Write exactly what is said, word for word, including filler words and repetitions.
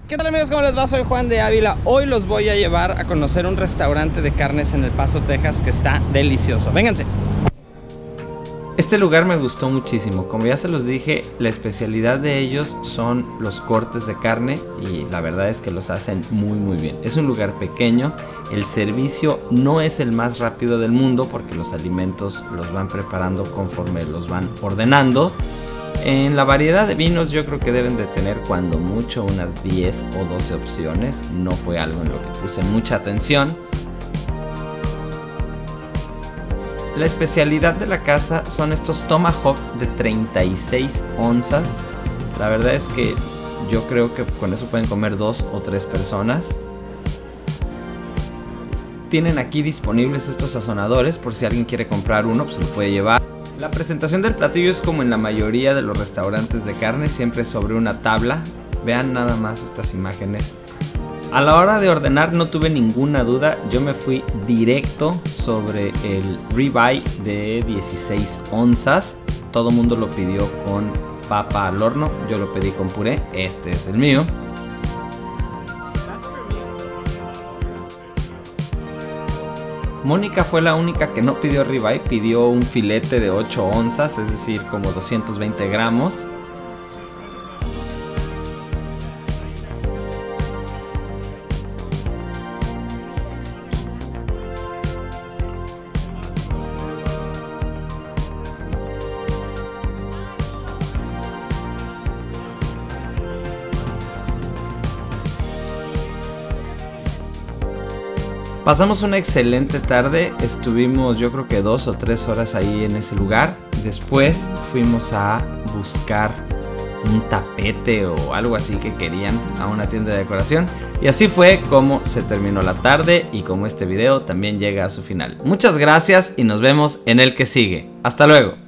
¿Qué tal amigos? ¿Cómo les va? Soy Juan de Ávila. Hoy los voy a llevar a conocer un restaurante de carnes en El Paso, Texas, que está delicioso. Vénganse. Este lugar me gustó muchísimo. Como ya se los dije, la especialidad de ellos son los cortes de carne y la verdad es que los hacen muy muy bien. Es un lugar pequeño, el servicio no es el más rápido del mundo porque los alimentos los van preparando conforme los van ordenando. En la variedad de vinos yo creo que deben de tener cuando mucho unas diez o doce opciones. No fue algo en lo que puse mucha atención. La especialidad de la casa son estos tomahawk de treinta y seis onzas. La verdad es que yo creo que con eso pueden comer dos o tres personas. Tienen aquí disponibles estos sazonadores por si alguien quiere comprar uno, pues se lo puede llevar. La presentación del platillo es como en la mayoría de los restaurantes de carne, siempre sobre una tabla. Vean nada más estas imágenes. A la hora de ordenar no tuve ninguna duda, yo me fui directo sobre el ribeye de dieciséis onzas. Todo mundo lo pidió con papa al horno, yo lo pedí con puré, este es el mío. Mónica fue la única que no pidió ribeye, pidió un filete de ocho onzas, es decir, como doscientos veinte gramos. Pasamos una excelente tarde, estuvimos yo creo que dos o tres horas ahí en ese lugar. Después fuimos a buscar un tapete o algo así que querían a una tienda de decoración. Y así fue como se terminó la tarde y como este video también llega a su final. Muchas gracias y nos vemos en el que sigue. Hasta luego.